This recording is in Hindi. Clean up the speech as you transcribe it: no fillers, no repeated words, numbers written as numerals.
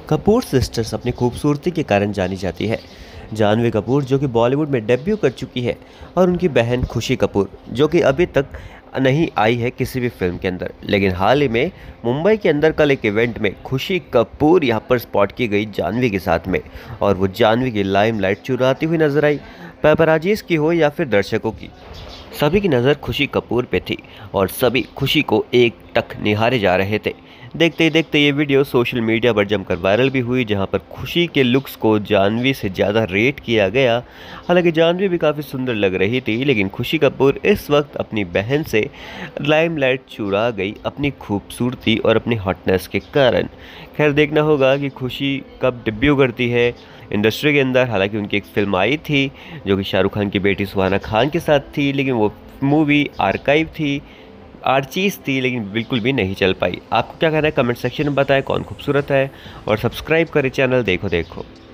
कपूर सिस्टर्स अपनी खूबसूरती के कारण जानी जाती है। जानवी कपूर जो कि बॉलीवुड में डेब्यू कर चुकी है, और उनकी बहन खुशी कपूर जो कि अभी तक नहीं आई है किसी भी फिल्म के अंदर, लेकिन हाल ही में मुंबई के अंदर कल एक इवेंट में खुशी कपूर यहाँ पर स्पॉट की गई जानवी के साथ में, और वो जानवी की लाइमलाइट चुराती हुई नजर आई। पेपराजीज की हो या फिर दर्शकों की, सभी की नज़र खुशी कपूर पे थी और सभी खुशी को एक टक निहारे जा रहे थे। देखते ही देखते ये वीडियो सोशल मीडिया पर जमकर वायरल भी हुई, जहां पर खुशी के लुक्स को जानवी से ज़्यादा रेट किया गया। हालांकि जानवी भी काफ़ी सुंदर लग रही थी, लेकिन खुशी कपूर इस वक्त अपनी बहन से लाइमलाइट चुरा गई अपनी खूबसूरती और अपनी हॉटनेस के कारण। खैर, देखना होगा कि खुशी कब डिब्यू करती है इंडस्ट्री के अंदर। हालांकि उनकी एक फिल्म आई थी जो कि शाहरुख खान की बेटी सुहाना खान के साथ थी, लेकिन वो मूवी आर्काइव थी, आर्चीज़ थी, लेकिन बिल्कुल भी नहीं चल पाई। आपको क्या कहना है कमेंट सेक्शन में बताएं, कौन खूबसूरत है, और सब्सक्राइब करें चैनल देखो देखो।